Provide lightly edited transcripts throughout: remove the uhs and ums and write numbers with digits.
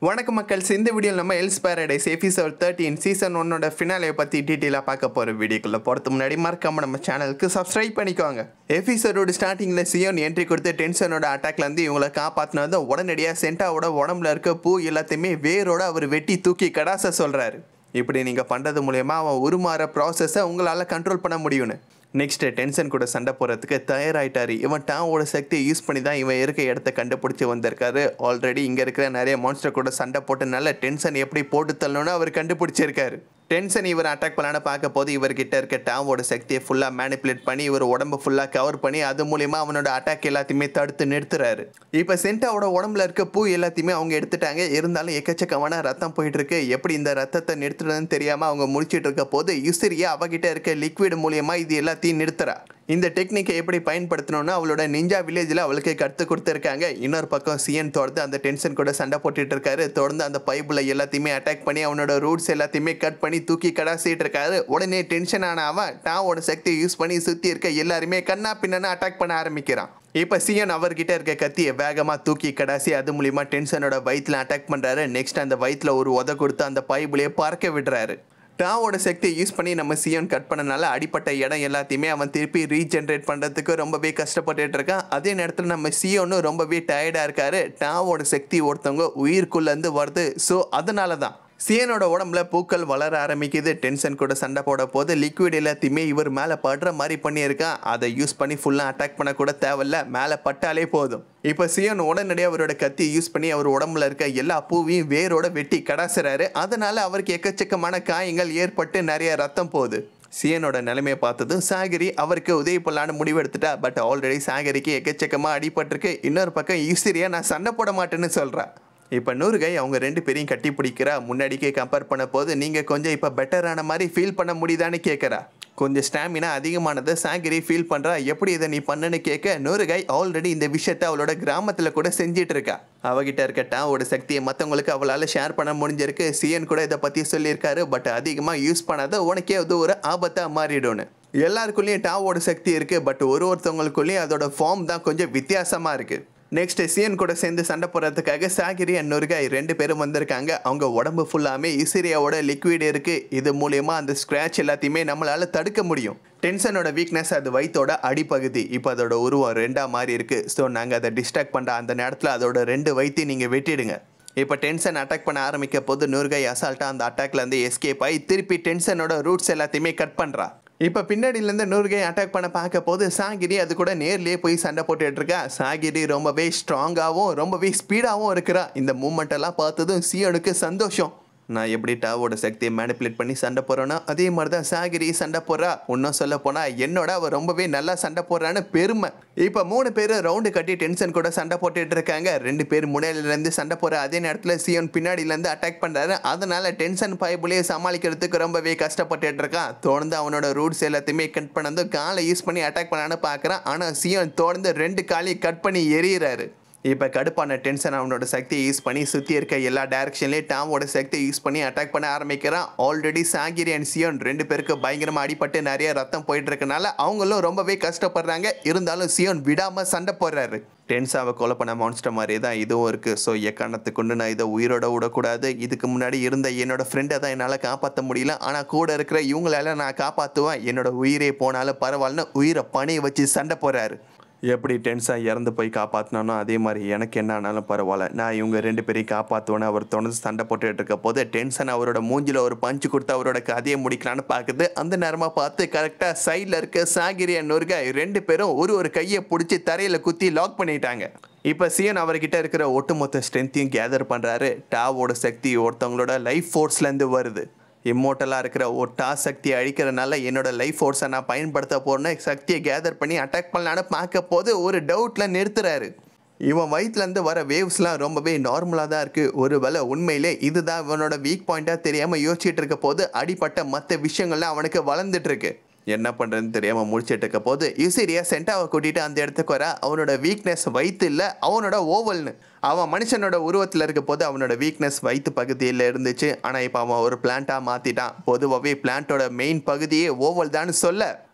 வணக்கம் மக்கள்ஸ், இந்த வீடியோவில் நம்ம Elle's paradise episode 13 season 1 finale பற்றி டீட்டெயிலாக பார்க்க போகிற வீடியோக்குள்ளே போகிறதுக்கு முன்னாடி மறக்காம நம்ம சேனலுக்கு சப்ஸ்கிரைப் பண்ணிக்கோங்க. எபிசோடோட ஸ்டார்டிங்கில் சியோன் என்ட்ரி கொடுத்து டென்ஷனோட அட்டாக்லேருந்து இவங்களை காப்பாற்றினது உடனடியாக சென்டாவோட உடம்புல இருக்க பூ எல்லாத்தையுமே வேரோட அவர் வெட்டி தூக்கி கடாச சொல்கிறாரு. இப்படி நீங்கள் பண்ணுறது மூலயமா அவன் உருமாற ப்ராசஸை உங்களால் கண்ட்ரோல் பண்ண முடியும்னு. நெக்ஸ்ட்டு டென்ஷன் கூட சண்டை போகிறதுக்கு தயாராகிட்டாரு. இவன் டாவோட சக்தியை யூஸ் பண்ணி தான் இவன் இருக்க இடத்த கண்டுபிடிச்சி வந்திருக்காரு. ஆல்ரெடி இங்கே இருக்கிற நிறைய மான்ஸ்டர் கூட சண்டை போட்டனால டென்ஷன் எப்படி போட்டு தள்ளணும்னு அவர் கண்டுபிடிச்சிருக்காரு. டென்ஷன் இவர் அட்டாக் பண்ணான்னு பார்க்க போது இவர்கிட்ட இருக்க டாவோட சக்தியை ஃபுல்லாக மேனிப்புலேட் பண்ணி இவர் உடம்பு ஃபுல்லாக கவர் பண்ணி அது மூலிமா அவனோட அட்டாக் எல்லாத்தையுமே தடுத்து நிறுத்துறாரு. இப்போ சென்டாவோட உடம்புல இருக்க பூ எல்லாத்தையுமே அவங்க எடுத்துட்டாங்க. இருந்தாலும் எக்கச்சக்கமான ரத்தம் போயிட்டு இருக்கு. எப்படி இந்த ரத்தத்தை நிறுத்துறதுன்னு தெரியாமல் அவங்க முடிச்சிட்டு இருக்க போது யுசிரியா அவகிட்ட இருக்க லிக்விட் மூலியமாக இது எல்லாத்தையும் நிறுத்துறா. இந்த டெக்னிக்கை எப்படி பயன்படுத்தணும்னு அவளோட நிஞ்சா வில்லேஜில் அவளுக்கு கற்றுக் கொடுத்துருக்காங்க. இன்னொரு பக்கம் சிஎன் தொடர்ந்து அந்த டென்ஷன் கூட சண்டை போட்டுட்டு இருக்காரு. தொடர்ந்து அந்த பைப்பில் எல்லாத்தையுமே அட்டாக் பண்ணி அவனோட ரூட்ஸ் எல்லாத்தையுமே கட் பண்ணி தூக்கி கடாசிட்டு இருக்காரு. உடனே டென்ஷன் ஆன அவன் டாவோட சக்தியை யூஸ் பண்ணி சுற்றி இருக்க எல்லாருமே கண்ணா பின்னா அட்டாக் பண்ண ஆரம்பிக்கிறான். இப்போ சிஎன் அவர்கிட்ட இருக்க கத்தியை வேகமாக தூக்கி கடாசி அது மூலிமா டென்ஷனோட வயிற்றில் அட்டாக் பண்ணுறாரு. நெக்ஸ்ட் அந்த வயிற்றில் ஒரு உத கொடுத்து அந்த பைப்புலேயே பறக்க விடுறாரு. டாவோட சக்தியை யூஸ் பண்ணி நம்ம சியோன் கட் பண்ணனால அடிப்பட்ட இடம் எல்லாத்தையுமே அவன் திருப்பி ரீஜென்ரேட் பண்ணுறதுக்கு ரொம்பவே கஷ்டப்பட்டுட்டு இருக்கான். அதே நேரத்தில் நம்ம சியோனும் ரொம்பவே டயர்டாக இருக்காரு. டாவோட சக்தி ஒருத்தவங்க உயிருக்குள்ளேருந்து வருது. ஸோ அதனால தான் சியனோட உடம்புல பூக்கள் வளர ஆரம்பிக்குது. டென்ஷன் கூட சண்டை போட போது லிக்விட் எல்லாத்தையுமே இவர் மேலே படுற மாதிரி பண்ணியிருக்கான். அதை யூஸ் பண்ணி ஃபுல்லாக அட்டாக் பண்ண கூட தேவையில்ல, மேலே பட்டாலே போதும். இப்போ சியன் உடனடியாக அவரோட கத்தி யூஸ் பண்ணி அவர் உடம்புல இருக்க எல்லா பூவையும் வேரோட வெட்டி கடாசுறாரு. அதனால அவருக்கு எக்கச்சக்கமான காயங்கள் ஏற்பட்டு நிறைய ரத்தம் போகுது. சியனோட நிலைமையை பார்த்ததும் சாகரி அவருக்கு உதவி பண்ணலான்னு முடிவெடுத்துட்டா. பட் ஆல்ரெடி சாகரிக்கு எக்கச்சக்கமாக அடிபட்டிருக்கு. இன்னொரு பக்கம் யுசிரியா நான் சண்டை போட மாட்டேன்னு சொல்கிறா. இப்போ நூறுகை அவங்க ரெண்டு பேரையும் கட்டி பிடிக்கிறா. முன்னாடிக்கே கம்பேர் பண்ண போது நீங்கள் கொஞ்சம் இப்போ பெட்டரான மாதிரி ஃபீல் பண்ண முடியுதான்னு கேட்குறா. கொஞ்சம் ஸ்டாமினா அதிகமானதை சாகிரி ஃபீல் பண்ணுறா. எப்படி இதை நீ பண்ணுன்னு கேட்க நூறுகை ஆல்ரெடி இந்த விஷயத்தை அவளோட கிராமத்தில் கூட செஞ்சிட்டு இருக்கா. அவகிட்ட இருக்க டாவோட சக்தியை மற்றவங்களுக்கு அவளால் ஷேர் பண்ண முடிஞ்சிருக்கு. சிஎன் கூட இதை பற்றி சொல்லியிருக்காரு. பட் அதிகமாக யூஸ் பண்ணாத உனக்கே அது ஒரு ஆபத்தாக மாறிடும்னு. எல்லாருக்குள்ளேயும் டாவோட சக்தி இருக்குது. பட் ஒருத்தவங்களுக்குள்ளேயும் அதோட ஃபார்ம் தான் கொஞ்சம் வித்தியாசமாக இருக்குது. நெக்ஸ்ட் சியன் கூட சேர்ந்து சண்டை போடுறதுக்காக சாகிரி அண்ட் நொறுகாய் ரெண்டு பேரும் வந்திருக்காங்க. அவங்க உடம்பு ஃபுல்லாமே யுசிரியாவோட லிக்விட் இருக்குது. இது மூலயமா அந்த ஸ்க்ராட்ச் எல்லாத்தையுமே நம்மளால் தடுக்க முடியும். டென்ஷனோட வீக்னஸ் அது வயிற்றோட அடிப்பகுதி. இப்போ அதோட உருவம் ரெண்டாக மாறி இருக்குது. ஸோ நாங்கள் அதை டிஸ்ட்ராக்ட் பண்ணுற அந்த நேரத்தில் அதோட ரெண்டு வயிற்றையும் நீங்கள் வெட்டிடுங்க. இப்போ டென்ஷன் அட்டாக் பண்ண ஆரம்பிக்க போது நூறுகாய் அசால்ட்டாக அந்த அட்டாக்லேருந்து எஸ்கேப் ஆகி திருப்பி டென்ஷனோட ரூட்ஸ் எல்லாத்தையுமே கட் பண்ணுறா. இப்போ பின்னாடியிலேருந்து நூறுகை அட்டாக் பண்ண பார்க்க போது சாகிரி அது கூட நேர்லேயே போய் சண்டை போட்டுட்டு இருக்கா. சாகிரி ரொம்பவே ஸ்ட்ராங்காகவும் ரொம்பவே ஸ்பீடாகவும் இருக்கிறா. இந்த மூமெண்ட்டெல்லாம் பார்த்ததும் சியோனுக்கு சந்தோஷம். நான் எப்படி டாவோட சக்தியை மேனிப்புலேட் பண்ணி சண்டை போடுறேன்னா அதே மாதிரி தான் சாகிரி சண்டை போடுறா. இன்னும் சொல்ல போனால் என்னோட அவள் ரொம்பவே நல்லா சண்டை போடுறான்னு பெருமை. இப்போ 3 பேர் ரவுண்டு கட்டி டென்ஷன் கூட சண்டை போட்டுட்டு இருக்காங்க. 2 பேர் முன்னாடியிலேருந்து சண்டை போடுற அதே நேரத்தில் சியோன் பின்னாடியிலேருந்து அட்டாக் பண்ணுறாரு. அதனால டென்ஷன் பைப்புலேயே சமாளிக்கிறதுக்கு ரொம்பவே கஷ்டப்பட்டுட்டு இருக்கான். தொடர்ந்து அவனோட ரூட்ஸ் எல்லாத்தையுமே கட் பண்ணது காலை யூஸ் பண்ணி அட்டாக் பண்ணான்னு பார்க்குறான். ஆனால் சியோன் தொடர்ந்து 2 காலையும் கட் பண்ணி எறிகிறாரு. இப்போ கடுப்பான டென்ஷன் அவனோட சக்தியை யூஸ் பண்ணி சுற்றி இருக்க எல்லா டைரக்ஷன்லேயும் டாவோட சக்தியை யூஸ் பண்ணி அட்டாக் பண்ண ஆரம்பிக்கிறான். ஆல்ரெடி சாகிரி அண்ட் சியோன் 2 பேருக்கு பயங்கரமாக அடிபட்டு நிறைய ரத்தம் போயிட்டு இருக்கனால அவங்களும் ரொம்பவே கஷ்டப்படுறாங்க. இருந்தாலும் சியோன் விடாமல் சண்டை போடுறாரு. டென்ஸாவை கொலை பண்ண மான்ஸ்டர் மாதிரியே தான் இதுவும் இருக்குது. ஸோ எக்காரணத்துக்கு கொண்டு நான் இதை உயிரோட விடக்கூடாது. இதுக்கு முன்னாடி இருந்த என்னோட ஃப்ரெண்டை தான் என்னால் காப்பாற்ற முடியல. ஆனால் கூட இருக்கிற இவங்களால நான் காப்பாற்றுவேன். என்னோட உயிரே போனாலும் பரவாயில்லன்னு உயிரை பணியை வச்சு சண்டை போடுறாரு. எப்படி டென்ஸாக இறந்து போய் காப்பாற்றினானோ அதே மாதிரி எனக்கு என்ன ஆனாலும் பரவாயில்ல, நான் இவங்க 2 பேரையும் காப்பாற்றுவேன்னு அவர் தொடர்ந்து சண்டை போட்டுட்டு இருக்க போது டென்ஷன் அவரோட மூஞ்சில் ஒரு பஞ்சு கொடுத்து அவரோட கதையை முடிக்கலான்னு பார்க்குது. அந்த நேரமாக பார்த்து கரெக்டாக சைடில் இருக்க சாகிரி அண்ட் நொறுகாய் 2 பேரும் ஒரு கையை பிடிச்சி தரையில் குத்தி லாக் பண்ணிட்டாங்க. இப்போ சியன் அவர்கிட்ட இருக்கிற ஒட்டுமொத்த ஸ்ட்ரென்த்தையும் கேதர் பண்ணுறாரு. டாவோட சக்தி ஒருத்தவங்களோட லைஃப் ஃபோர்ஸ்லேருந்து வருது. இம்மோட்டலாக இருக்கிற ஒரு டாஸ் சக்தியை அழிக்கிறதுனால என்னோட லைஃப் ஃபோர்ஸை நான் பயன்படுத்த போகிறேன்னு சக்தியை கேதர் பண்ணி அட்டாக் பண்ணலான்னு பார்க்க போது ஒரு டவுட்டில் நிறுத்துறாரு. இவன் வயிற்றுலேருந்து வர வேவ்ஸ்லாம் ரொம்பவே நார்மலாக தான் இருக்குது. ஒரு வேளை உண்மையிலே இதுதான் இவனோட வீக் பாயிண்ட்டாக தெரியாமல் யோசிச்சுட்டு இருக்க போது அடிப்பட்ட மற்ற விஷயங்கள்லாம் அவனுக்கு வளர்ந்துட்டுருக்கு. என்ன பண்ணுறதுன்னு தெரியாமல் முடிச்சிட்டு இருக்க போது யுசிரியா சென்டாவை கூட்டிகிட்டு அந்த இடத்துக்கு வர. அவனோட வீக்னஸ் வயிற்று இல்லை, அவனோட ஓவல்னு. அவன் மனுஷனோட உருவத்தில் இருக்க போது அவனோட வீக்னஸ் வயிற்று பகுதியில் இருந்துச்சு. ஆனால் இப்போ அவன் ஒரு பிளான்ட்டாக மாற்றிட்டான். பொதுவாகவே பிளான்ட்டோட மெயின் பகுதியே ஓவல் தான் சொல்ல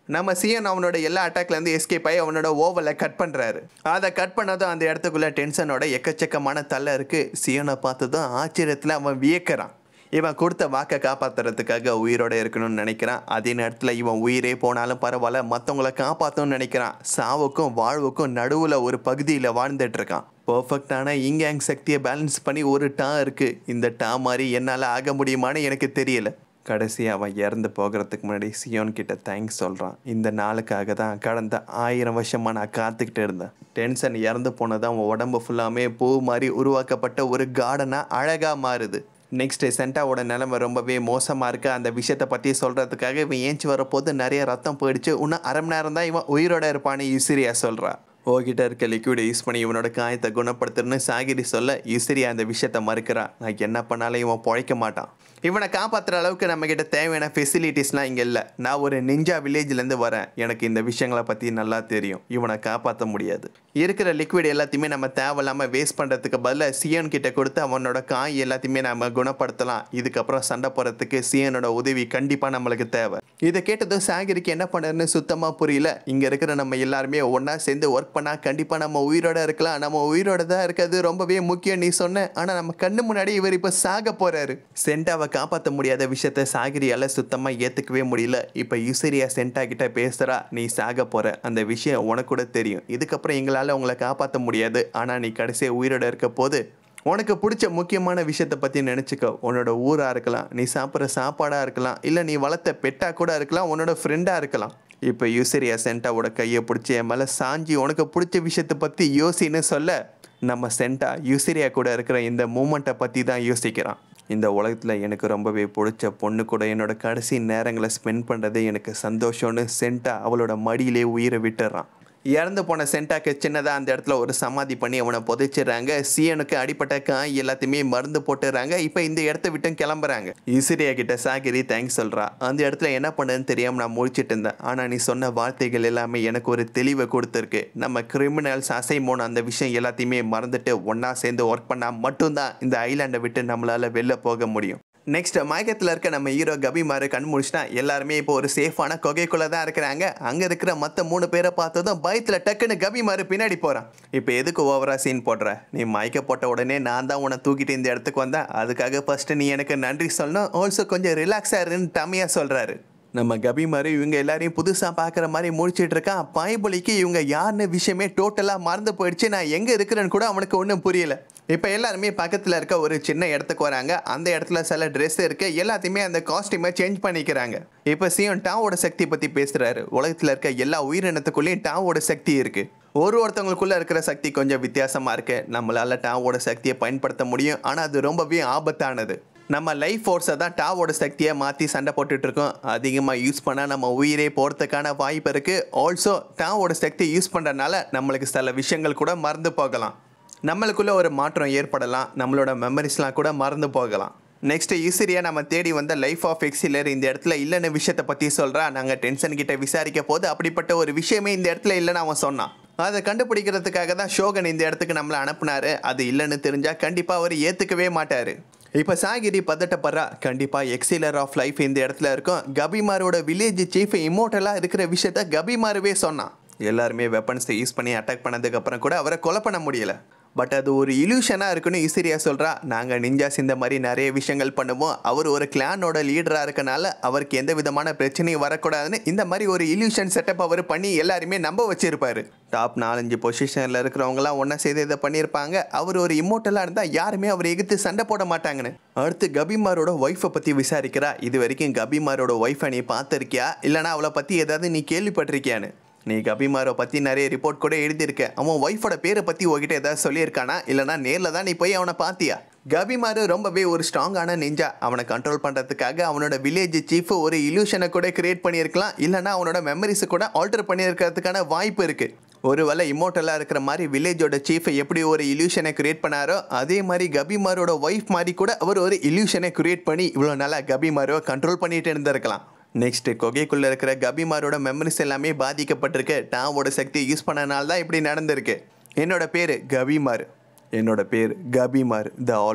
நம்ம சிஎன் அவனோட எல்லா அட்டாக்லேருந்து எஸ்கேப் ஆகி அவனோட ஓவலை கட் பண்ணுறாரு. அதை கட் பண்ணதும் அந்த இடத்துக்குள்ள டென்ஷனோட எக்கச்சக்கமான தலை இருக்குது. சிஎனை பார்த்ததும் ஆச்சரியத்தில் அவன் வியக்கிறான். இவன் கொடுத்த வாக்கை காப்பாற்றுறதுக்காக உயிரோட இருக்கணும்னு நினைக்கிறான். அதே நேரத்தில் இவன் உயிரே போனாலும் பரவாயில்ல, மற்றவங்களை காப்பாற்றணும்னு நினைக்கிறான். சாவுக்கும் வாழ்வுக்கும் நடுவில் ஒரு பகுதியில் வாழ்ந்துட்டு இருக்கான். பர்ஃபெக்டான இங்காங் சக்தியை பேலன்ஸ் பண்ணி ஒரு டா இருக்குது. இந்த டா மாதிரி என்னால் ஆக முடியுமான்னு எனக்கு தெரியல. கடைசி அவன் இறந்து போகிறதுக்கு முன்னாடி சியோன் கிட்ட தேங்க்ஸ் சொல்கிறான். இந்த நாளுக்காக தான் கடந்த 1000 வருஷமாக நான் காத்துக்கிட்டு இருந்தேன். டென்ஷன் இறந்து போனதான் அவன் உடம்பு ஃபுல்லாமே பூ மாதிரி உருவாக்கப்பட்ட ஒரு கார்டனாக அழகாக மாறுது. நெக்ஸ்ட்டு சென்டாவோட நிலைமை ரொம்பவே மோசமாக இருக்குது. அந்த விஷயத்தை பற்றி சொல்கிறதுக்காக இவன் ஏஞ்சி வரப்போது நிறைய ரத்தம் போயிடுச்சு. இன்னும் அரை மணி நேரம் தான் இவன் உயிரோட இருப்பான்னு யூசிரியா சொல்கிறா. ஓகிட்ட இருக்க லிக்விடை யூஸ் பண்ணி இவனோட காயத்தை குணப்படுத்துறன்னு சாகிரி சொல்ல யூசிரியா அந்த விஷயத்தை மறுக்கிறான். நான் என்ன பண்ணாலும் இவன் பிழைக்க மாட்டான். இவனை காப்பாற்றுற அளவுக்கு நம்மக்கிட்ட தேவையான ஃபெசிலிட்டிஸ்லாம் இங்கே இல்லை. நான் ஒரு நிஞ்சா வில்லேஜ்லேருந்து வரேன். எனக்கு இந்த விஷயங்களை பற்றி நல்லா தெரியும். இவனை காப்பாற்ற முடியாது. இருக்கிற லிக்விட் எல்லாத்தையுமே நம்ம தேவையில்லாமல் வேஸ்ட் பண்ணுறதுக்கு பதிலாக சிஎன் கிட்ட கொடுத்து அவனோட காய் எல்லாத்தையுமே நம்ம குணப்படுத்தலாம். இதுக்கப்புறம் சண்டை போகிறதுக்கு சிஎனோட உதவி கண்டிப்பாக நம்மளுக்கு தேவை. இதை கேட்டதும் சாகிரிக்கு என்ன பண்ணுறதுன்னு சுத்தமாக புரியல. இங்கே இருக்கிற நம்ம எல்லாருமே ஒன்றா சேர்ந்து ஒர்க் பண்ணால் கண்டிப்பாக நம்ம உயிரோட இருக்கலாம். நம்ம உயிரோட தான் இருக்கிறது ரொம்பவே முக்கியம் நீ சொன்ன. ஆனால் நம்ம கண்ணு முன்னாடி இவர் இப்போ சாக போகிறாரு. சென்டாவை காப்பாற்ற முடியாத விஷயத்த சாகிரியால் சுத்தமாக ஏற்றுக்கவே முடியல. இப்போ யூசிரியா சென்டா கிட்ட பேசுகிறா. நீ சாக போகிற அந்த விஷயம் உனக்கு கூட தெரியும். இதுக்கப்புறம் எங்களால் உங்களை காப்பாற்ற முடியாது. ஆனால் நீ கடைசியாக உயிரோட இருக்க போது உனக்கு பிடிச்ச முக்கியமான விஷயத்தை பற்றி நினச்சிக்கோ. உன்னோட ஊராக இருக்கலாம், நீ சாப்பிட்ற சாப்பாடாக இருக்கலாம், இல்லை நீ வளர்த்த பெட்டாக கூட இருக்கலாம், உன்னோட ஃப்ரெண்டாக இருக்கலாம். இப்போ யூசிரியா சென்டாவோட கையை பிடிச்சி என் மேலே சாஞ்சி உனக்கு பிடிச்ச விஷயத்தை பற்றி யோசின்னு சொல்ல நம்ம சென்டா யூசிரியா கூட இருக்கிற இந்த மூமெண்ட்டை பற்றி தான் யோசிக்கிறான். இந்த உலகத்தில் எனக்கு ரொம்பவே பிடிச்ச பொண்ணு கூட என்னோட கடைசி நேரங்களை ஸ்பெண்ட் பண்ணுறதே எனக்கு சந்தோஷம்னு சென்டா அவளோட மடியிலே உயிரை விட்டுறான். இறந்து போன சென்டாக்கு சின்னதாக அந்த இடத்துல ஒரு சமாதி பண்ணி அவனை புதைச்சிடுறாங்க. சிஎனுக்கு அடிப்பட்ட காய் எல்லாத்தையுமே மருந்து போட்டுறாங்க. இப்போ இந்த இடத்த விட்டு கிளம்புறாங்க. யூசிரியா கிட்ட சாகிரி தேங்க்ஸ் சொல்கிறா. அந்த இடத்துல என்ன பண்ணுன்னு தெரியாமல் நான் முழிச்சிட்டு இருந்தேன். ஆனால் நீ சொன்ன வார்த்தைகள் எல்லாமே எனக்கு ஒரு தெளிவை கொடுத்துருக்கு. நம்ம கிரிமினல்ஸ் அசைமோன் அந்த விஷயம் எல்லாத்தையுமே மறந்துட்டு ஒன்றா சேர்ந்து ஒர்க் பண்ணால் மட்டும்தான் இந்த ஐலாண்டை விட்டு நம்மளால் வெளில போக முடியும். நெக்ஸ்ட் மயக்கத்தில் இருக்க நம்ம ஹீரோ கபிமாரு கண் முடிச்சுட்டா. எல்லாருமே இப்போ ஒரு சேஃபான கொகைக்குள்ளே தான் இருக்கிறாங்க. அங்கே இருக்கிற மற்ற 3 பேரை பார்த்ததும் பயத்தில் டக்குன்னு கபிமாரு பின்னாடி போகிறான். இப்போ எதுக்கு ஓவரா சீன் போடுற? நீ மயக்க போட்ட உடனே நான் தான் உன்னை தூக்கிட்டு இந்த இடத்துக்கு வந்தேன். அதுக்காக ஃபஸ்ட்டு நீ எனக்கு நன்றி சொல்லணும். ஆல்சோ கொஞ்சம் ரிலாக்ஸாக இருன்னு டம்மியாக சொல்கிறாரு. நம்ம கபிமாரு இவங்க எல்லாரையும் புதுசாக பார்க்குற மாதிரி முடிச்சிட்டு இருக்கான். பாய்பொலிக்கு இவங்க யாருன்னு விஷயமே டோட்டலாக மறந்து போயிடுச்சு. நான் எங்கே இருக்கிறேன்னு கூட அவனுக்கு ஒன்றும் புரியல. இப்போ எல்லாருமே பக்கத்தில் இருக்க ஒரு சின்ன இடத்துக்கு வராங்க. அந்த இடத்துல சில ட்ரெஸ் இருக்குது. எல்லாத்தையுமே அந்த காஸ்டியூமை சேஞ்ச் பண்ணிக்கிறாங்க. இப்போ சிஎன் டாவோட சக்தி பற்றி பேசுகிறாரு. உலகத்தில் இருக்க எல்லா உயிரினத்துக்குள்ளேயும் டாவோட சக்தி இருக்குது. ஒருத்தவங்களுக்குள்ளே இருக்கிற சக்தி கொஞ்சம் வித்தியாசமாக இருக்குது. நம்மளால் டாவோட சக்தியை பயன்படுத்த முடியும். ஆனால் அது ரொம்பவே ஆபத்தானது. நம்ம லைஃப் ஃபோர்ஸை தான் டாவோட சக்தியை மாற்றி சண்டை போட்டுட்ருக்கோம். அதிகமாக யூஸ் பண்ணால் நம்ம உயிரே போகிறதுக்கான வாய்ப்பு இருக்குது. ஆல்சோ டாவோட சக்தி யூஸ் பண்ணுறதுனால நம்மளுக்கு சில விஷயங்கள் கூட மறந்து போகலாம். நம்மளுக்குள்ள ஒரு மாற்றம் ஏற்படலாம். நம்மளோட மெமரிஸ்லாம் கூட மறந்து போகலாம். நெக்ஸ்ட் யூசிரியா நம்ம தேடி வந்த லைஃப் ஆஃப் எக்ஸிலர் இந்த இடத்துல இல்லைன்னு விஷயத்தை பற்றி சொல்கிறா. நாங்கள் டென்ஷன் கிட்ட விசாரிக்க போது அப்படிப்பட்ட ஒரு விஷயமே இந்த இடத்துல இல்லைன்னு அவன் சொன்னான். அதை கண்டுபிடிக்கிறதுக்காக தான் ஷோகன் இந்த இடத்துக்கு நம்மளை அனுப்புனாரு. அது இல்லைன்னு தெரிஞ்சால் கண்டிப்பாக அவர் ஏற்றுக்கவே மாட்டார். இப்போ சாகிரி பதட்டப்படுறா. கண்டிப்பாக எக்ஸிலர் ஆஃப் லைஃப் இந்த இடத்துல இருக்கும். கபிமாரோட வில்லேஜ் சீஃப் இம்மோர்டலாக இருக்கிற விஷயத்த கபிமாருவே சொன்னான். எல்லாருமே வெப்பன்ஸை யூஸ் பண்ணி அட்டாக் பண்ணதுக்கப்புறம் கூட அவரை கொலை பண்ண முடியலை. பட் அது ஒரு இல்யூஷனாக இருக்குன்னு யூசிரியா சொல்கிறா. நாங்கள் நிஞ்சாஸ் இந்த மாதிரி நிறைய விஷயங்கள் பண்ணுவோம். அவர் ஒரு கிளானோட லீடராக இருக்கனால அவருக்கு எந்த விதமான பிரச்சனையும் வரக்கூடாதுன்னு இந்த மாதிரி ஒரு இல்யூஷன் செட்டப் அவர் பண்ணி எல்லாருமே நம்ப வச்சிருப்பாரு. டாப் 4-5 பொசிஷனில் இருக்கிறவங்களாம் ஒன்றா செய்து இதை பண்ணியிருப்பாங்க. அவர் ஒரு இம்மோர்டலாக இருந்தால் யாருமே அவர் எதிர்த்து சண்டை போட மாட்டாங்கன்னு. அடுத்து கபிமாரோட ஒய்ஃபை பற்றி விசாரிக்கிறா. இது வரைக்கும் கபிமாரோட ஒய்ஃபை நீ பார்த்துருக்கியா, இல்லைனா அவளை பற்றி ஏதாவது நீ கேள்விப்பட்டிருக்கியான்னு. நீ கபிமாரை பற்றி நிறைய ரிப்போர்ட் கூட எழுதியிருக்க. அவன் ஒய்ஃபோட பேரை பற்றி உங்ககிட்ட ஏதாவது சொல்லியிருக்கானா, இல்லைனா நேரில் தான் நீ போய் அவனை பார்த்தியா? கபிமாரு ரொம்பவே ஒரு ஸ்ட்ராங்கான நிஞ்சா. அவனை கண்ட்ரோல் பண்ணுறதுக்காக அவனோட வில்லேஜ் சீஃப் ஒரு இல்யூஷனை கூட கிரியேட் பண்ணியிருக்கலாம். இல்லைனா அவனோட மெமரிஸை கூட ஆல்டர் பண்ணியிருக்கிறதுக்கான வாய்ப்பு இருக்குது. ஒருவேளை இம்மோர்டலாக இருக்கிற மாதிரி வில்லேஜோட சீஃபை எப்படி ஒரு இல்யூஷனை கிரியேட் பண்ணாரோ அதே மாதிரி கபிமாரோட ஒய்ஃப் மாதிரி கூட அவர் ஒரு இல்யூஷனை கிரியேட் பண்ணி இவ்வளோ நாளாக கபிமாரோவை கண்ட்ரோல் பண்ணிட்டு இருந்திருக்கலாம். நெக்ஸ்ட் கொகைக்குள்ளே இருக்கிற கபிமாரோட மெமரிஸ் எல்லாமே பாதிக்கப்பட்டிருக்கு. டாவோட சக்தியை யூஸ் பண்ணனால தான் இப்படி நடந்திருக்கு. என்னோட பேர் கபிமார். என்னோட பேர் கபிமார் த ஆலோ.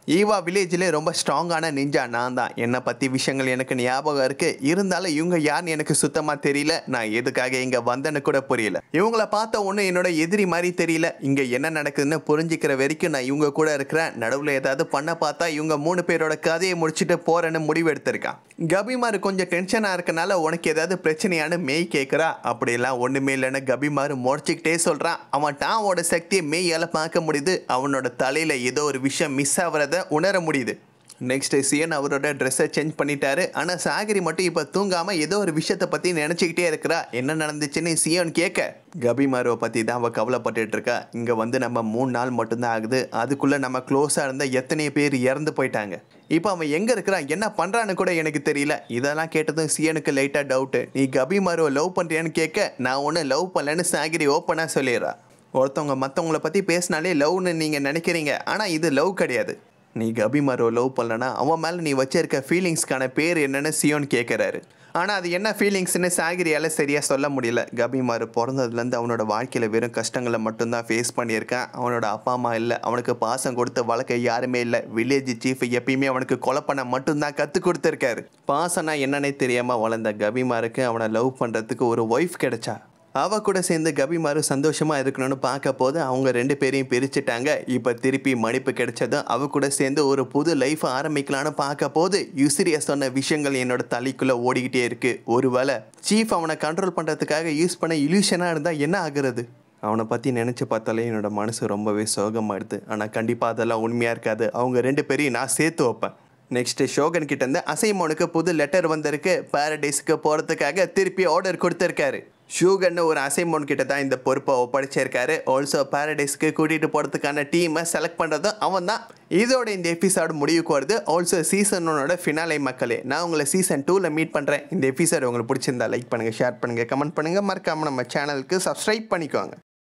ஈவா வில்லேஜில் ரொம்ப ஸ்ட்ராங்கான நிஞ்சா நான் தான். என்னை பற்றி விஷயங்கள் எனக்கு ஞாபகம் இருக்கு. இருந்தாலும் இவங்க யாருன்னு எனக்கு சுத்தமாக தெரியல. நான் எதுக்காக இங்கே வந்தேன்னு கூட புரியல. இவங்கள பார்த்த ஒன்று என்னோட எதிரி மாதிரி தெரியல. இங்கே என்ன நடக்குதுன்னு புரிஞ்சிக்கிற வரைக்கும் நான் இவங்க கூட இருக்கிறேன். நடுவில் ஏதாவது பண்ண பார்த்தா இவங்க 3 பேரோட கதையை முடிச்சுட்டு போறேன்னு முடிவு எடுத்திருக்கான். கபிமாரு கொஞ்சம் டென்ஷனாக இருக்கனால உனக்கு ஏதாவது பிரச்சனையானு மேய் கேட்குறா. அப்படியெல்லாம் ஒன்றுமே இல்லைன்னு கபிமாரு முறைச்சிக்கிட்டே சொல்கிறான். அவன் டாவோட சக்தியை மேயால் பார்க்க முடியுது. அவனோட தலையில் ஏதோ ஒரு விஷயம் மிஸ் ஆகிறத உணர முடியுது. நெக்ஸ்ட் சியன் அவரோட ட்ரெஸ்ஸை சேஞ்ச் பண்ணிட்டாரு. ஆனால் சாகரி மட்டும் இப்போ தூங்காமல் ஏதோ ஒரு விஷயத்தை பற்றி நினச்சிக்கிட்டே இருக்கிறா. என்ன நடந்துச்சுன்னு சியன் கேட்க கபிமாருவை பற்றி தான் அவள் கவலைப்பட்டுட்டு இருக்கா. இங்கே வந்து நம்ம 3 நாள் மட்டும்தான் ஆகுது. அதுக்குள்ளே நம்ம க்ளோஸாக இருந்த எத்தனை பேர் இறந்து போயிட்டாங்க. இப்போ அவன் எங்கே இருக்கிறான், என்ன பண்ணுறான்னு கூட எனக்கு தெரியல. இதெல்லாம் கேட்டதும் சியனுக்கு லைட்டாக டவுட்டு. நீ கபிமாருவை லவ் பண்ணுறியான்னு கேட்க நான் ஒன்றும் லவ் பண்ணலன்னு சாகரி ஓப்பனாக சொல்லிடுறா. ஒருத்தவங்க மற்றவங்கள பற்றி பேசினாலே லவ்னு நீங்கள் நினைக்கிறீங்க. ஆனால் இது லவ் கிடையாது. நீ கபிமாருவை லவ் பண்ணலன்னா அவன் மேலே நீ வச்சிருக்க ஃபீலிங்ஸ்க்கான பேர் என்னன்னு சியோன் கேட்குறாரு. ஆனால் அது என்ன ஃபீலிங்ஸ்னு சாகிரியால் சரியாக சொல்ல முடியல. கபிமாரு பிறந்ததுலேருந்து அவனோட வாழ்க்கையில் வெறும் கஷ்டங்களை மட்டும்தான் ஃபேஸ் பண்ணியிருக்கான். அவனோட அப்பா அம்மா இல்லை, அவனுக்கு பாசம் கொடுத்து வளர்க்க யாருமே இல்லை. வில்லேஜ் சீஃப் எப்பயுமே அவனுக்கு கொலை பண்ண மட்டும்தான் கற்றுக் கொடுத்துருக்காரு. பாசம்னா என்னன்னே தெரியாமல் வளர்ந்த கபிமாருக்கு அவனை லவ் பண்ணுறதுக்கு ஒரு ஒய்ஃப் கிடைச்சா. அவ கூட சேர்ந்து கபிமாரு சந்தோஷமாக இருக்கணும்னு பார்க்க போது அவங்க 2 பேரையும் பிரிச்சுட்டாங்க. இப்போ திருப்பி மன்னிப்பு கிடைச்சதும் அவ கூட சேர்ந்து ஒரு புது லைஃப் ஆரம்பிக்கலான்னு பார்க்க போது யுசிரியா சொன்ன விஷயங்கள் என்னோட தலைக்குள்ளே ஓடிக்கிட்டே இருக்கு. ஒருவேளை சீஃப் அவனை கண்ட்ரோல் பண்ணுறதுக்காக யூஸ் பண்ண இல்யூஷனாக இருந்தால் என்ன ஆகுறது? அவனை பற்றி நினச்சி பார்த்தாலே என்னோட மனசு ரொம்பவே சோகமாயிடுது. ஆனால் கண்டிப்பாக அதெல்லாம் உண்மையாக இருக்காது. அவங்க 2 பேரையும் நான் சேர்த்து வைப்பேன். நெக்ஸ்ட் ஷோகன் கிட்ட இருந்து அசைமோனுக்கு புது லெட்டர் வந்திருக்கு. பாரடைஸுக்கு போகிறதுக்காக திருப்பி ஆர்டர் கொடுத்துருக்காரு. ஷூகன்னு ஒரு அசைமோன் கிட்ட தான் இந்த பொறுப்பை ஒப்படைச்சிருக்காரு. ஆல்சோ பாரடைஸ்க்கு கூட்டிகிட்டு போகிறதுக்கான டீமை செலக்ட் பண்ணுறதும் அவன் தான். இதோட இந்த எபிசோடு முடிவுக்கு வருது. ஆல்சோ சீசன் 1 ஃபினாலே மக்களே. நான் உங்களை சீசன் 2 மீட் பண்ணுறேன். இந்த எபிசோடு உங்களுக்கு பிடிச்சிருந்தா லைக் பண்ணுங்கள், ஷேர் பண்ணுங்கள், கமெண்ட் பண்ணுங்கள். மறக்காமல் நம்ம சேனலுக்கு சப்ஸ்கிரைப் பண்ணிக்கோங்க.